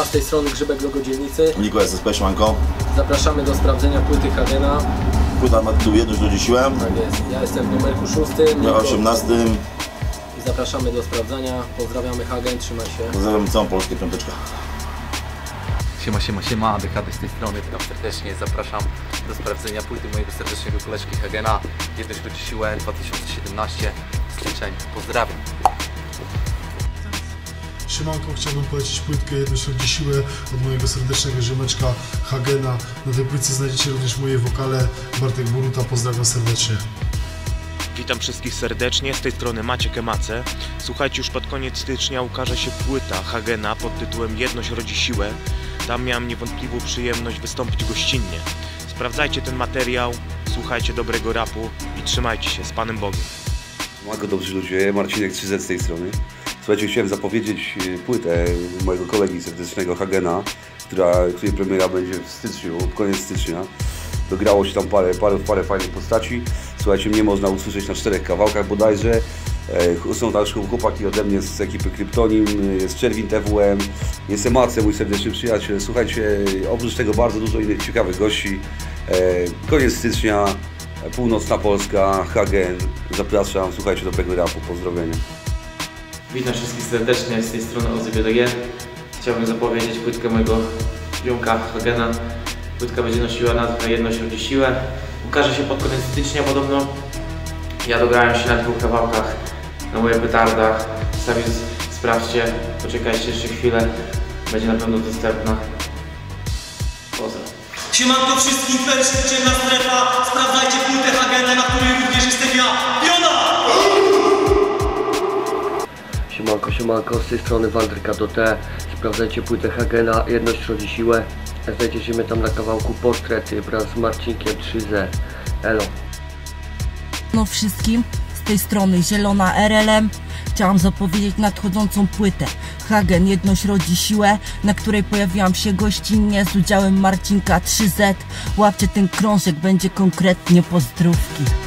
z tej strony Grzybek Logo Dzielnicy. Nikolas SSP, siemanko. Zapraszamy do sprawdzenia płyty Hagena. Płyta ma tytuł Jedność rodzi siłę. Tak jest, ja jestem w numerku 6. Na 18. I zapraszamy do sprawdzenia. Pozdrawiamy Hagen, trzymaj się. Pozdrawiam całą Polskę, piąteczka. Siema, DHD z tej strony, witam serdecznie, zapraszam do sprawdzenia płyty mojego serdecznego koleżki Hagena. Jedność rodzi siłę 2017, styczeń, pozdrawiam. Siemanko, chciałbym polecić płytkę Jedność rodzi siłę od mojego serdecznego ziomeczka Hagena. Na tej płytce znajdziecie również moje wokale, Bartek Boruta, pozdrawiam serdecznie. Witam wszystkich serdecznie, z tej strony Maciek Emace. Słuchajcie, już pod koniec stycznia ukaże się płyta Hagena pod tytułem Jedność rodzi siłę. Tam miałem niewątpliwą przyjemność wystąpić gościnnie. Sprawdzajcie ten materiał, słuchajcie dobrego rapu i trzymajcie się, z Panem Bogiem. Siemanko, dobrzy ludzie, Marcinek 3Z z tej strony. Słuchajcie, chciałem zapowiedzieć płytę mojego kolegi serdecznego Hagena, której premiera będzie w styczniu, koniec stycznia. Dograło się tam parę fajnych postaci. Słuchajcie, mnie można usłyszeć na 4 kawałkach bodajże. Są też chłopaki ode mnie z ekipy Kryptonim, jest Czerwin TWM, jest Emace, mój serdeczny przyjaciel. Słuchajcie, oprócz tego bardzo dużo innych ciekawych gości. Koniec stycznia, północna Polska, Hagen. Zapraszam, słuchajcie dobrego rapu, pozdrowienia. Witam wszystkich serdecznie, z tej strony OZBDG. Chciałbym zapowiedzieć płytkę mojego ziomka Hagena. Płytka będzie nosiła nazwę Jedność rodzi siłę. Ukaże się pod koniec stycznia podobno. Ja dograłem się na 2 kawałkach, na moje petardach. Sami sprawdźcie, poczekajcie jeszcze chwilę. Będzie na pewno dostępna. Pozdro. Siemanko wszystkim, to jest ciemna strefa. Sprawdzajcie płytę Hagena, na której również jestem ja, Piona! Siemanko, z tej strony Wandryka do T. Sprawdzajcie płytę Hagena, Jedność rodzi siłę. Znajdziecie mnie tam na kawałku Portrety wraz z Marcinkiem 3Z. Elo. No wszystkim, z tej strony Zielona RLM. Chciałam zapowiedzieć nadchodzącą płytę Hagen, Jedność rodzi siłę, na której pojawiłam się gościnnie z udziałem Marcinka 3Z. Łapcie ten krążek, będzie konkretnie, pozdrówki.